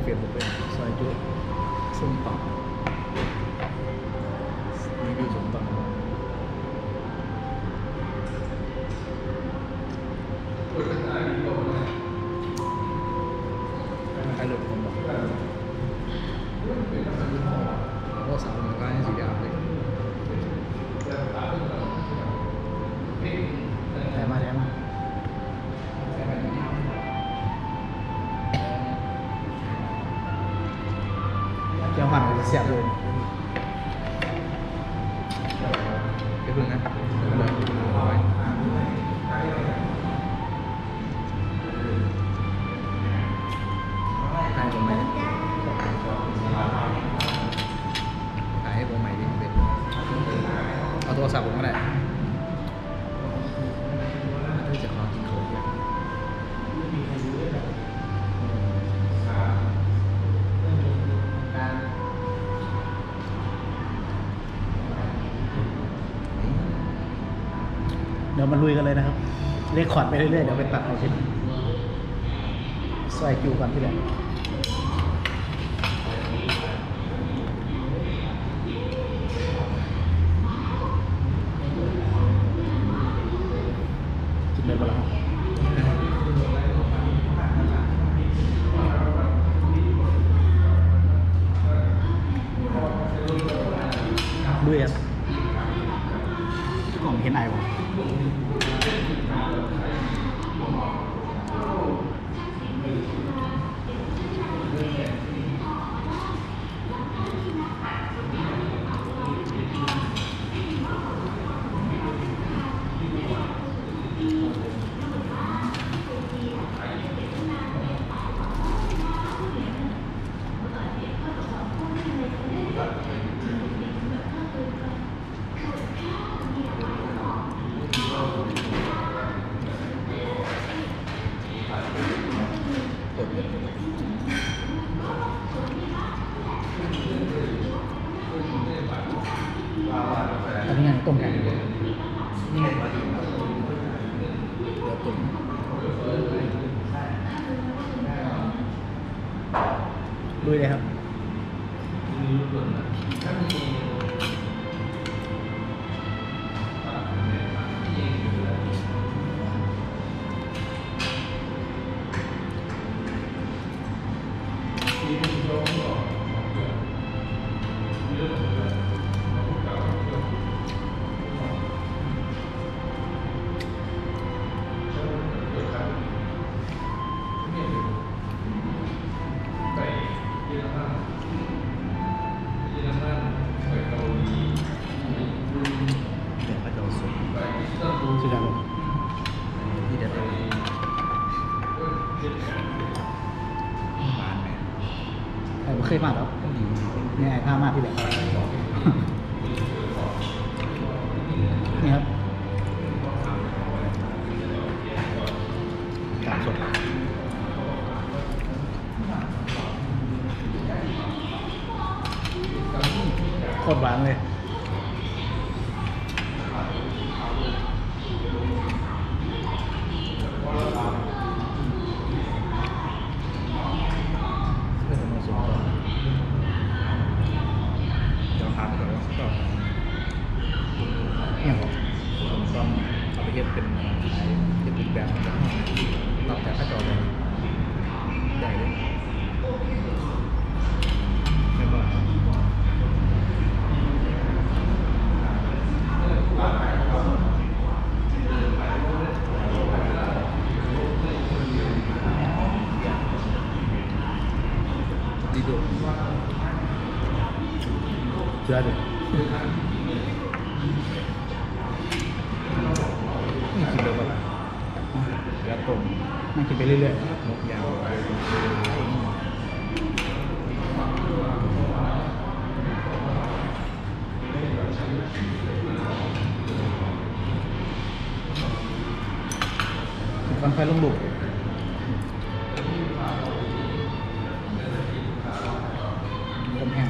เฟซบุ๊กเลยซอยจุส้มตำรีวิวส้มตำใครหลุดผมบอกก็สาวมันก็ให้สีดำเลยแถมมาเจ้าหันเสียบเลยเดี๋ยวพึ่งนะให้ผมไหมถ่ายให้ผมใหม่ดิเป็นเอาโทรศัพท์ผมก็ได้ที่จะรอกินเขาอย่างเดี๋ยวมาลุยกันเลยนะครับเรียกขอดไปเรื่อยๆเดี๋ยวไปตัดเอาชิ้นซอยคิวก่อนที่แหละกินเลยบ้างด้วยอ่ะกล่องเห็นไอวะอันนี้ยังต้มกันเดี๋ยวตุ๋นดูเลยครับสุดยอดเลยที่เด็ดเลยบานไหมไอ้ผมเคยมาแล้วเนี่ยไอ้ผ้ามากที่แบบนี่ครับกาบสดโคตรหวานเลยเนี่ยผมต้องเอาไปเย็บเป็นแบบนอกจากข้าวจอเลยได้เลยไม่บ้าดีดูเชื่อดินี่กินเลยป่ะล่ะแล้วต้มนั่งกินไปเรื่อยๆนกยาวฟันไฟลงดุต้มแห้ง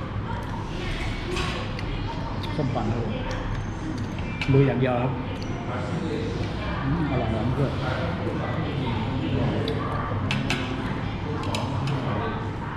ส้มปั่นเลยลุยอย่างเดียวครับอร่อยหวานเพื่อน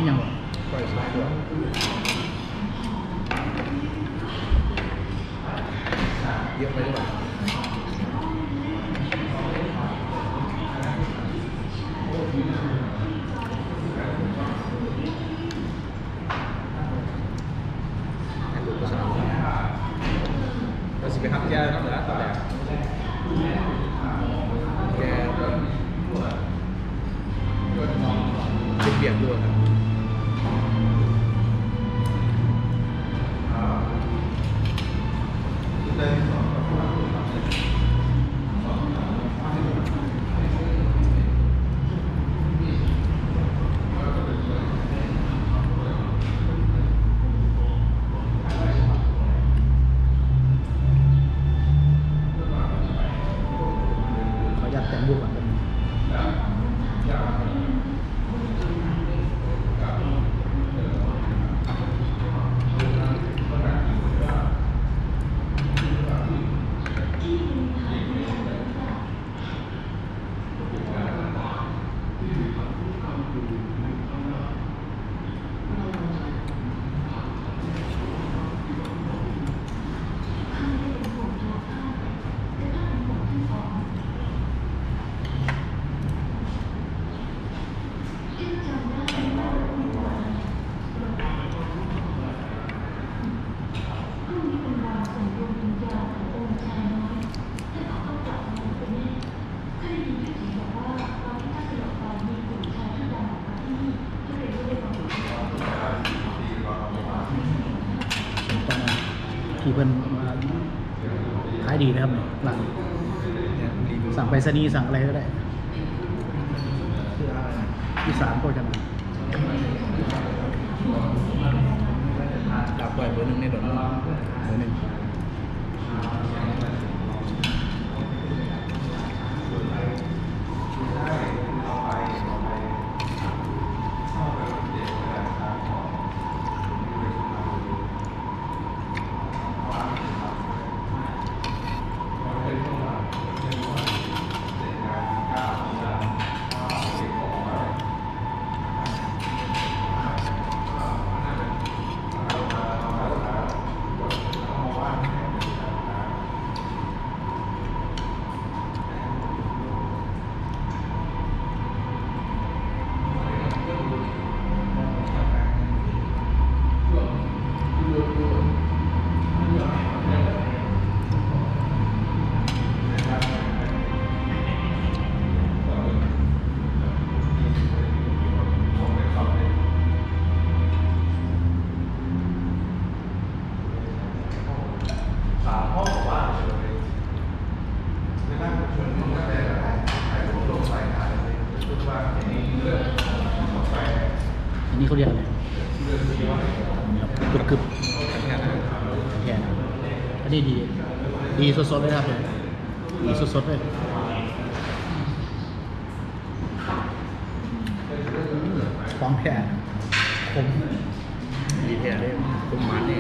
ยังบ่ปล่อยสุดตัวเยอะไปหรือเปล่าให้ลูกก็สนุกเราสิไปหักแก้นั่นแหละตอนแรกแกเป็นเบียดด้วยครับขอยัดแต่งรูปก่อนที่เพิ่นมาขายดีนะครับเนี่ยร้านเนี่ยรีวิวสั่งไปรษณีย์สั่งอะไรก็ได้คืออะไรนะอีสานก็จะมาดับบ่อยเบอร์หนึ่งในดอนเมืองเบอร์หนึ่ง อันนี้เขาเรียกอะไรกึบแค่นั้นๆแค่นั้นอันนี้ดี ดีสดๆเลยครับเลยดีสดๆเลยของแค่ผมดีแท้เลยคุ้มมันเนี่ย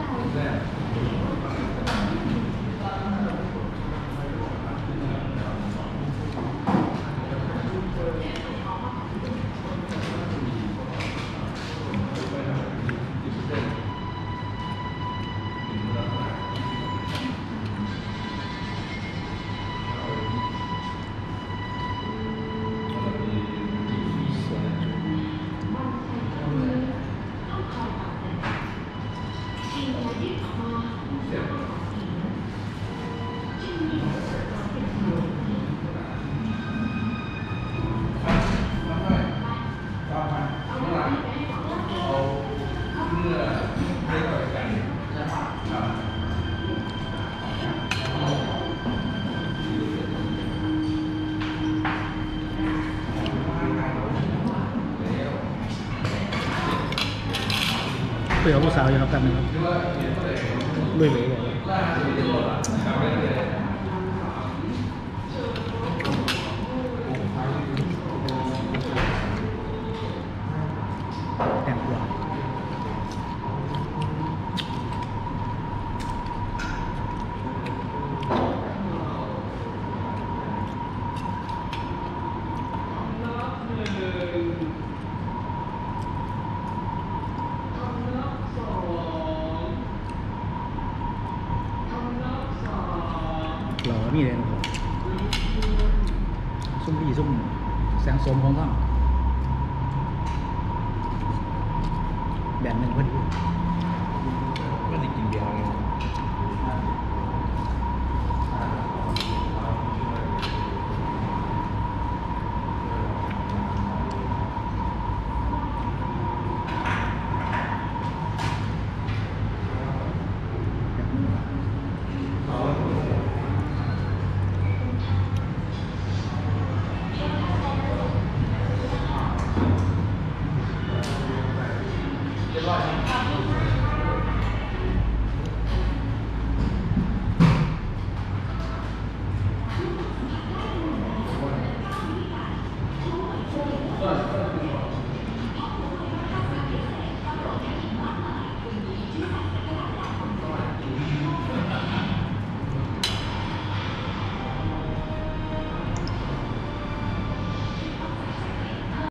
เปลือกผู้สาวอยู่แล้วกันนะครับลุยเลยแต่งตัวเมีเลยนะครับซุ่มพี่ซุ่มแสงสมของข้างแบบหนึ่งพอดีก็จะกินเบียร์ไง